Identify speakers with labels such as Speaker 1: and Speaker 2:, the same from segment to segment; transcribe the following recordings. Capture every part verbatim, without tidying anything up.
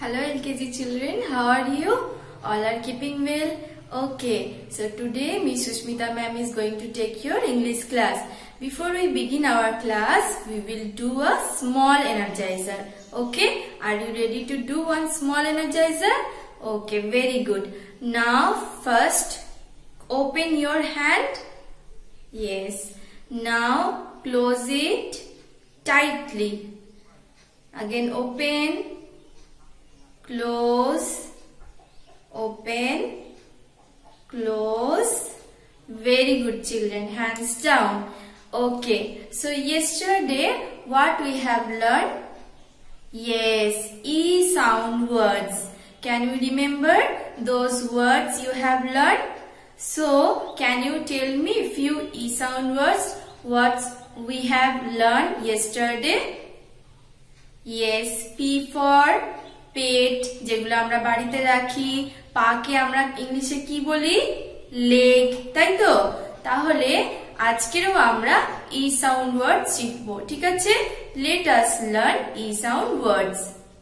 Speaker 1: Hello L K G children, how are you? All are keeping well? Okay, so today Miss Sushmita ma'am is going to take your English class. Before we begin our class, we will do a small energizer. Okay, are you ready to do one small energizer? Okay, very good. Now first open your hand. Yes. Now close it tightly. Again open, close, open, close. Very good children, hands down. Okay, so yesterday what we have learned? Yes, E sound words. Can you remember those words you have learned? So can you tell me few E sound words what we have learned yesterday? Yes, P for পেট, যেগুলো আমরা বাড়িতে রাখি, পাকে আমরা ইংলিশে কি বলি? Leg, তাই তো? তাহলে আজকেরও আমরা ই সাউন্ড ওয়ার্ড শিখব, ঠিক আছে? Let us learn E sound words.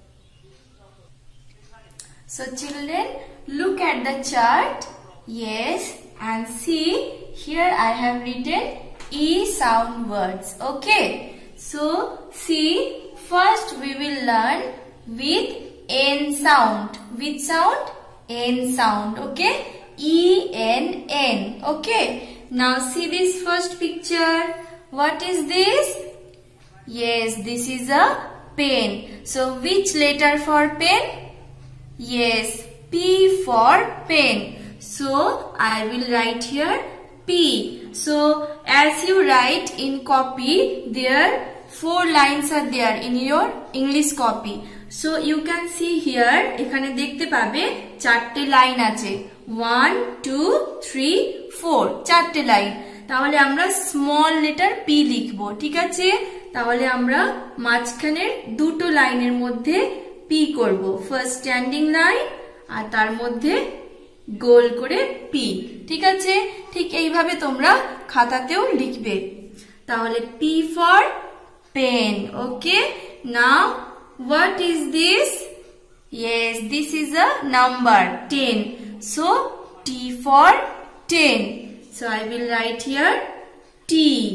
Speaker 1: So children, look at the chart. Yes, and see here I have written E sound words. Okay, so see, first we will learn with N sound. Which sound? N sound. Okay, E N N. Okay, now see this first picture. What is this? Yes, this is a pen. So which letter for pen? Yes, P for pen. So I will write here P. So as you write in copy, there four lines are there in your English copy. So you can see here, এখানে দেখতে পাবে চারটে line আছে, one, two, three, four, চারটে লাইন। তাহলে আমরা small letter P লিখবো, ঠিক আছে? তাহলে আমরা মাঝখানের দুটো লাইনের মধ্যে P করব, ফার্স্ট স্ট্যান্ডিং লাইন আর তার মধ্যে গোল করে P, ঠিক আছে? ঠিক এইভাবে তোমরা খাতাতেও লিখবে। তাহলে P for pen. Okay, now what is this? Yes, this is a number ten. So T for ten. So I will write here T.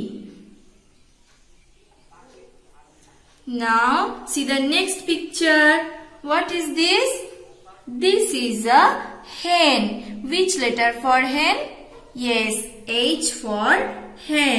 Speaker 1: Now see the next picture. What is this? This is a hen. Which letter for hen? Yes, H for hen.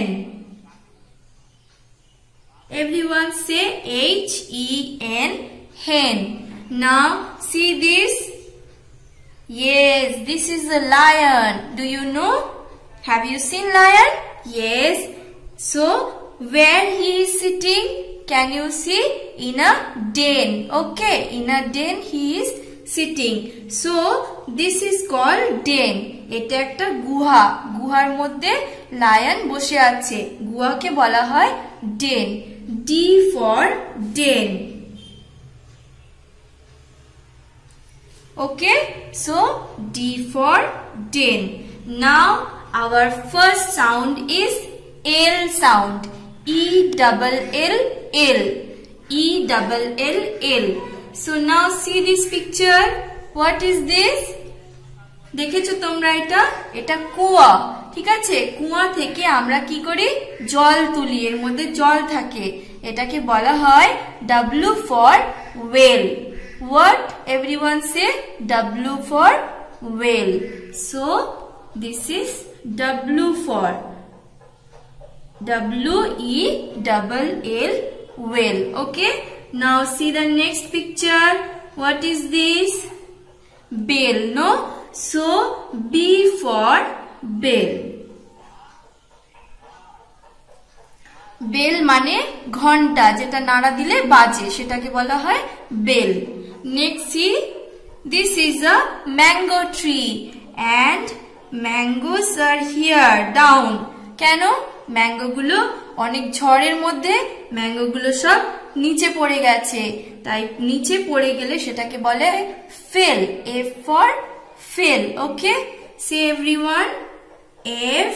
Speaker 1: Everyone say H E N, hen. Now see this. Yes, this is a lion. Do you know? Have you seen lion? Yes. So where he is sitting? Can you see? In a den. Okay, in a den he is sitting. So this is called den. এটা একটা গুহা, গুহার মধ্যে lion বসে আছে, গুহাকে বলা হয় den. D for den. Okay, so D for den. Now our first sound is L sound. E double L L. E double L L. So now see this picture. What is this? দেখেছো তোমরা এটা? এটা কুয়া, ঠিক আছে? কুয়া থেকে আমরা কি করি? জল তুলি, এর মধ্যে জল থাকে, এটাকে বলা হয় W for well. What? Everyone say W for well. So this is W for W E double L well. Okay, now see the next picture. What is this? Bell, no? So B for bell. Bell মানে ঘন্টা, যেটা নাড়া দিলে বাজে, সেটাকে বলা হয় bell. Next C, this is a mango tree and mangoes are here down. কেন? ম্যাঙ্গো গুলো অনেক ঝড়ের মধ্যে ম্যাঙ্গো গুলো সব নিচে পড়ে গেছে, তাই নিচে পড়ে গেলে সেটাকে বলে fell. F for fell. Okay, say everyone, F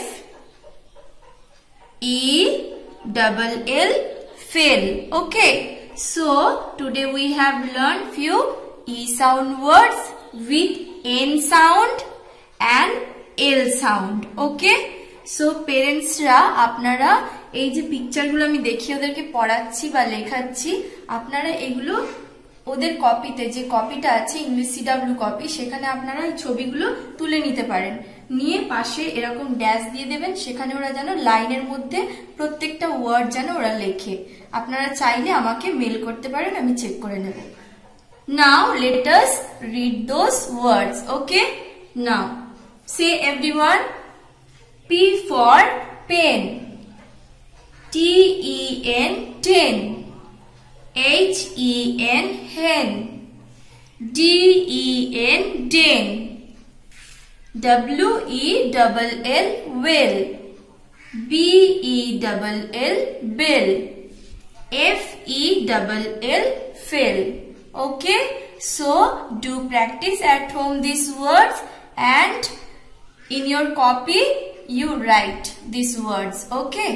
Speaker 1: E double L, fell. Okay, so today we have learned few E sound words with N sound and L sound. Okay? So parents ra আপনারা এই যে পিকচারগুলো আমি দেখিয়ে ওদেরকে পড়াচ্ছি বা লেখাচ্ছি, আপনারা এগুলো ওদের কপিতে, যে কপিটা আছে ইংলিশ সিডব্লিউ কপি, সেখানে আপনারা এই ছবিগুলো তুলে নিতে পারেন। নিয়ে পাশে এরকম ড্যাশ দিয়ে দেবেন, সেখানে ওরা যেন লাইনের মধ্যে প্রত্যেকটা ওয়ার্ড যেন ওরা লেখে। আপনারা চাইলে আমাকে মেল করতে পারেন, আমি চেক করে নেব। Now let us read those words. Okay? Now say everyone. P for pen. T E N ten. H E N hen. D E N den. W E L L well. B E L L bell. F E L L fell. Okay, so do practice at home these words, and in your copy you write these words. Okay,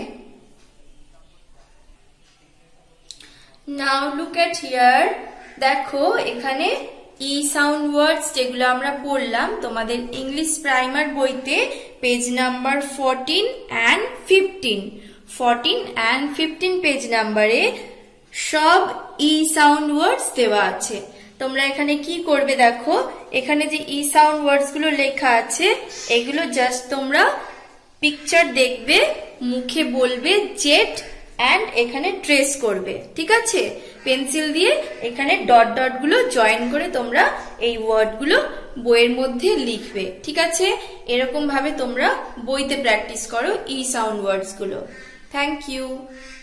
Speaker 1: now look at here. দেখো এখানে ই sound ওয়ার্ডস যেগুলো আমরা পড়লাম তোমাদের English primer বইতে page number fourteen and fifteen fourteen and fifteen page নাম্বারে সব ই sound ওয়ার্ডস দেওয়া আছে। তোমরা এখানে কি করবে দেখো, এখানে যে ই সাউন্ড ওয়ার্ডস গুলো লেখা আছে এগুলো জাস্ট তোমরা পিকচার দেখবে, মুখে বলবে জেট অ্যান্ড এখানে ট্রেস করবে, ঠিক আছে? পেন্সিল দিয়ে এখানে ডট ডট গুলো জয়েন করে তোমরা এই ওয়ার্ড গুলো বইয়ের মধ্যে লিখবে, ঠিক আছে? এরকম ভাবে তোমরা বইতে প্র্যাকটিস করো ই সাউন্ড ওয়ার্ডস গুলো। Thank you.